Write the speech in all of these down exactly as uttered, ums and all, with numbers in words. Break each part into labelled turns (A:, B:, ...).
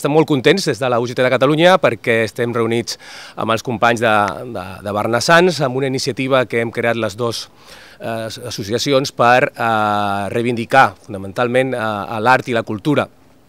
A: estem molt contents des de la U G T de Catalunya perquè estem reunits amb els companys de, de, de Barnassans amb una iniciativa que hem creat les dues eh, associacions per eh, reivindicar fonamentalment eh, l'art i la cultura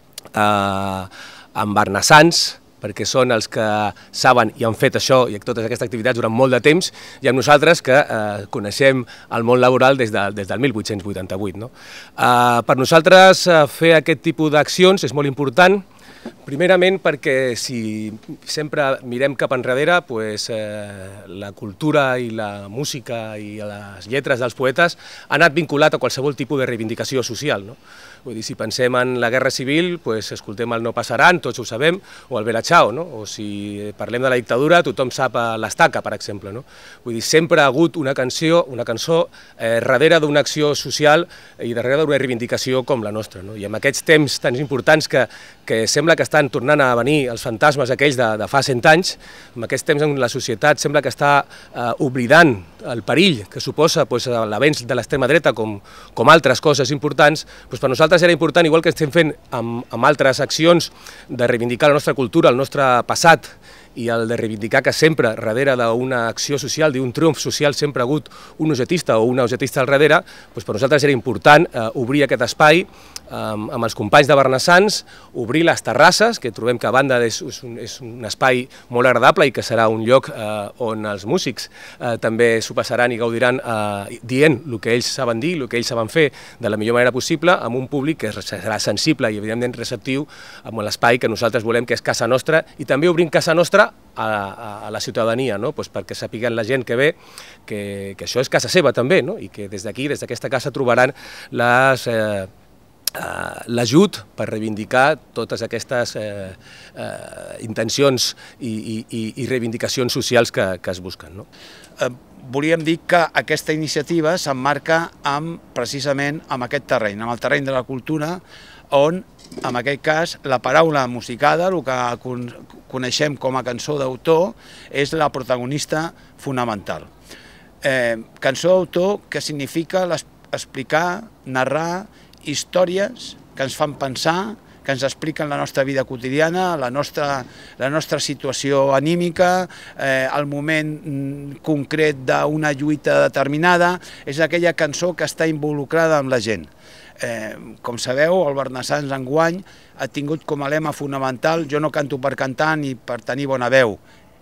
A: eh, amb Barnassans, perquè són els que saben i han fet això i totes aquestes activitats durant molt de temps, i amb nosaltres que eh, coneixem el món laboral des, de, des del mil vuit-cents vuitanta-vuit. No? Eh, per nosaltres eh, fer aquest tipus d'accions és molt important, primerament perquè si sempre mirem cap enrere, pues, eh, la cultura i la música i les lletres dels poetes han anat vinculat a qualsevol tipus de reivindicació social. No? Vull dir, si pensem en la Guerra Civil, pues, escoltem el No passaran, tots ho sabem, o el Bella Ciao, no? O si parlem de la dictadura, tothom sap l'Estaca, per exemple. No? Vull dir, sempre ha hagut una canció, una cançó eh, darrere d'una acció social i darrere d'una reivindicació com la nostra. No? I amb aquests temps tan importants que, que sembla que estan tornant a venir els fantasmes aquells de, de fa cent anys, amb aquests temps en la societat sembla que està eh, oblidant el perill que suposa pues, l'avenç de l'extrema dreta com, com altres coses importants, pues, per nosaltres era important, igual que estem fent amb, amb altres accions de reivindicar la nostra cultura, el nostre passat, i el de reivindicar que sempre, darrere d'una acció social, d'un triomf social, sempre ha hagut un ugetista o una ugetista al darrere, doncs per nosaltres era important eh, obrir aquest espai eh, amb els companys de Barnassans, obrir les terrasses, que trobem que a banda és, és, un, és un espai molt agradable i que serà un lloc eh, on els músics eh, també s'ho passaran i gaudiran eh, dient el que ells saben dir, el que ells saben fer de la millor manera possible, amb un públic que serà sensible i evidentment receptiu amb l'espai que nosaltres volem, que és casa nostra, i també obrim casa nostra A, a, a la ciutadania, no? Pues perquè sapiguen la gent que ve que, que això és casa seva també, no? I que des d'aquí, des d'aquesta casa, trobaran les... Eh, Uh, l'ajut per reivindicar totes aquestes eh, eh, intencions i, i, i reivindicacions socials que, que es busquen. No?
B: Eh, volíem dir que aquesta iniciativa s'emmarca amb, precisament amb aquest terreny, amb el terreny de la cultura, on, en aquest cas, la paraula musicada, el que coneixem com a cançó d'autor, és la protagonista fonamental. Eh, cançó d'autor que significa explicar, narrar, històries que ens fan pensar, que ens expliquen la nostra vida quotidiana, la nostra, la nostra situació anímica, eh, el moment concret d'una lluita determinada, és aquella cançó que està involucrada amb la gent. Eh, com sabeu, el Barnassans enguany ha tingut com a lema fonamental "Jo no canto per cantar ni per tenir bona veu",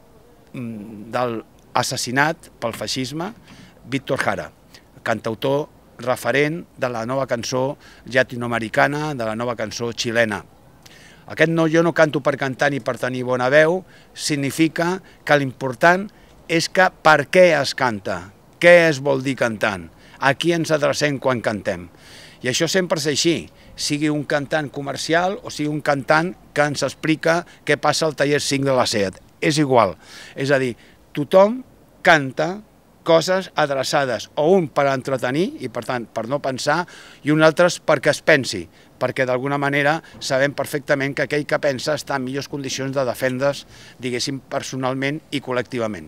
B: del assassinat pel feixisme Víctor Jara, cantautor referent de la nova cançó llatinoamericana, de la nova cançó xilena. Aquest no, jo no canto per cantar ni per tenir bona veu, significa que l'important és que per què es canta, què es vol dir cantant, a qui ens adrecem quan cantem. I això sempre és així, sigui un cantant comercial o sigui un cantant que ens explica què passa al taller cinc de la SEAT. És igual, és a dir, tothom canta coses adreçades, o un per entretenir, i per tant per no pensar, i un altre perquè es pensi, perquè d'alguna manera sabem perfectament que aquell que pensa està en millors condicions de defendre's, diguéssim, personalment i col·lectivament.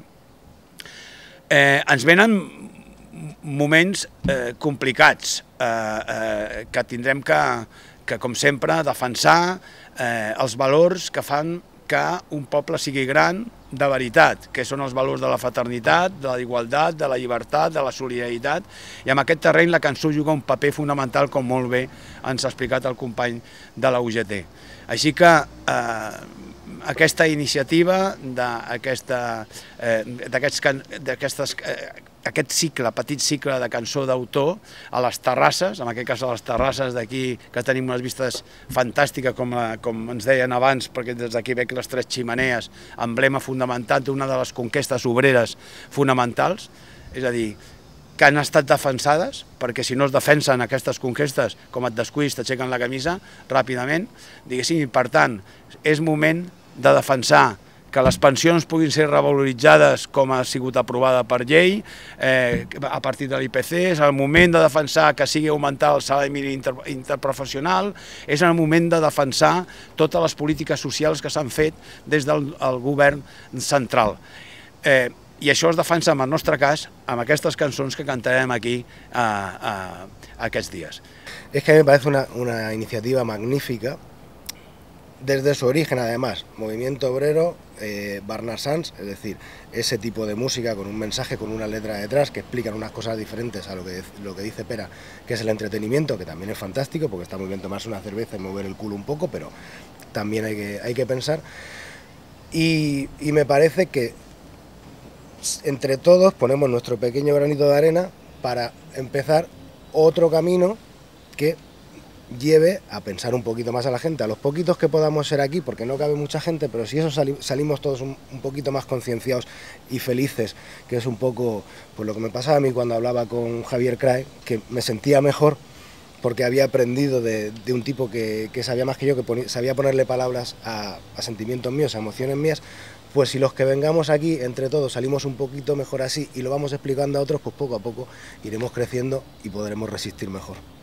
B: Eh, ens venen moments eh, complicats, eh, eh, que tindrem que, que, com sempre, defensar eh, els valors que fan que un poble sigui gran de veritat, que són els valors de la fraternitat, de la igualtat, de la llibertat, de la solidaritat, i en aquest terreny la cançó juga un paper fonamental, com molt bé ens ha explicat el company de la U G T. Així que eh, aquesta iniciativa d'aquesta eh, d'aquestes eh, aquest cicle, petit cicle de cançó d'autor a les terrasses, en aquest cas a les terrasses d'aquí, que tenim unes vistes fantàstiques, com, la, com ens deien abans, perquè des d'aquí veig les tres ximenees, emblema fonamental d'una de les conquestes obreres fonamentals, és a dir, que han estat defensades, perquè si no es defensen aquestes conquestes, com et descuis, t'aixequen la camisa ràpidament, diguéssim, i per tant, és moment de defensar que les pensions puguin ser revaloritzades com ha sigut aprovada per llei eh, a partir de l'I P C, és el moment de defensar que sigui augmentar el salari mínim inter, interprofessional, és el moment de defensar totes les polítiques socials que s'han fet des del govern central. Eh, I això es defensa, en el nostre cas, amb aquestes cançons que cantarem aquí a, a, a aquests dies.
C: Es que me parece una, una iniciativa magnífica desde su origen además, movimiento obrero, eh, Barnasans, es decir, ese tipo de música con un mensaje, con una letra detrás, que explican unas cosas diferentes a lo que, lo que dice Pera, que es el entretenimiento, que también es fantástico, porque está muy bien tomarse una cerveza y mover el culo un poco, pero también hay que, hay que pensar. Y, y me parece que entre todos ponemos nuestro pequeño granito de arena para empezar otro camino que lleve a pensar un poquito más a la gente, a los poquitos que podamos ser aquí, porque no cabe mucha gente, pero si eso sali salimos todos un, un poquito más concienciados y felices, que es un poco pues lo que me pasaba a mí cuando hablaba con Javier Crae, que me sentía mejor porque había aprendido de, de un tipo que, que sabía más que yo, que ponía, sabía ponerle palabras a, a sentimientos míos, a emociones mías. Pues si los que vengamos aquí, entre todos, salimos un poquito mejor así y lo vamos explicando a otros, pues poco a poco iremos creciendo y podremos resistir mejor.